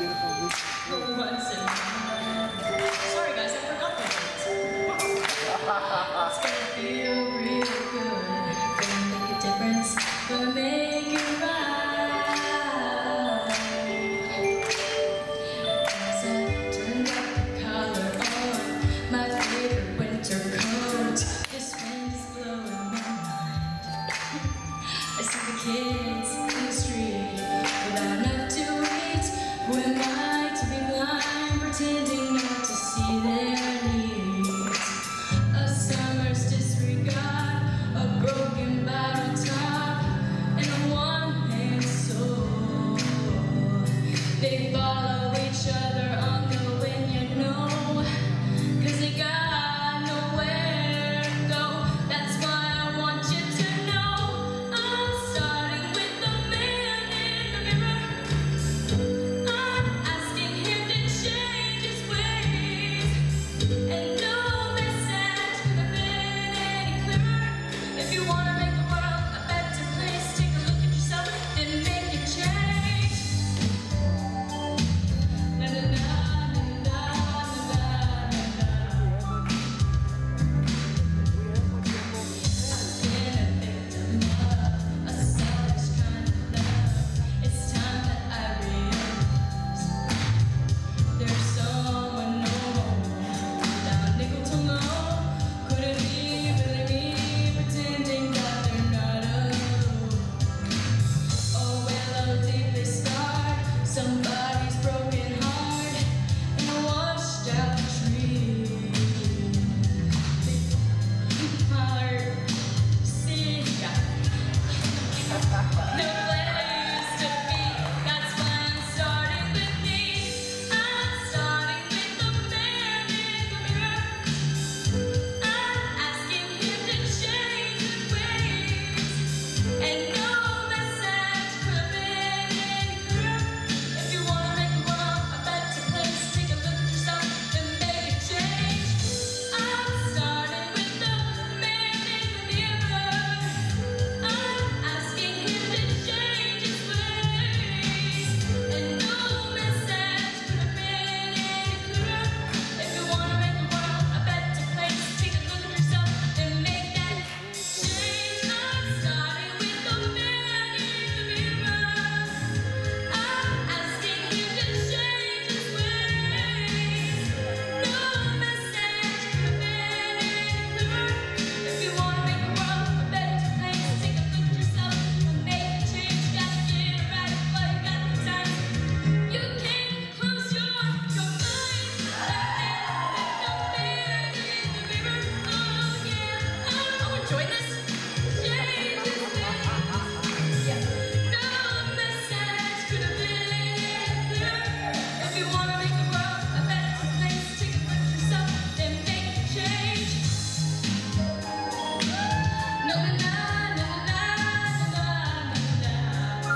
Sorry guys, I forgot that. It's gonna feel real good. Gonna make a difference. Gonna make it right. As I turn up the collar on my favorite winter coat, this wind is blowing my mind. I see the kids in the street without enough to eat. Who am I to be blind, pretending not to see their needs? A summer's disregard, a broken bottle top, and a one-man soul. They follow each other on the wind, you know, 'cause they got nowhere to go. That's why I want you to know I'm starting with the man in the mirror. I'm asking him to change his ways, and no message could have been any clearer. If you want to make the world a better place, take a look at yourself and make a change. Na na na na na na na. I've been a victim of a selfish kind of love. It's time that I realize there's someone no more without nickel to know. Couldn't be really me, pretending that they're not alone. Oh well, I'll deeply scarred somebody's broken heart and a washed out tree. My heart, see, no place to be. That's why I'm starting with me. I'm starting with the man in the mirror. I'm asking him to change his ways, and no message could have been any clearer. If you want to make the world a better place, take a look at yourself and make a change. I'm starting with the man in the mirror. I'm asking him to change his ways, and no message could have been any clearer. If you want to make the world a better place, take a look at yourself and make that change. I'm starting with the man in the mirror. I'm asking him to change his ways. No message could have been any clearer. If you want to make the world a better place, take a look at yourself and make a change. Gotta get it right while you got the time. You can't close your mind. The man in the mirror. Oh yeah, oh enjoy this. Change his ways. Yeah. No message could have been any clearer. If you want to make the world a better place, take a look at yourself and make a change. Na na na na na na na na.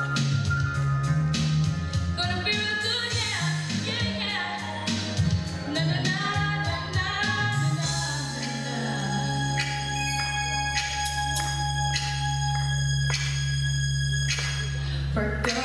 Gonna be real good, yeah, yeah, yeah. Na na na na na na na. For good.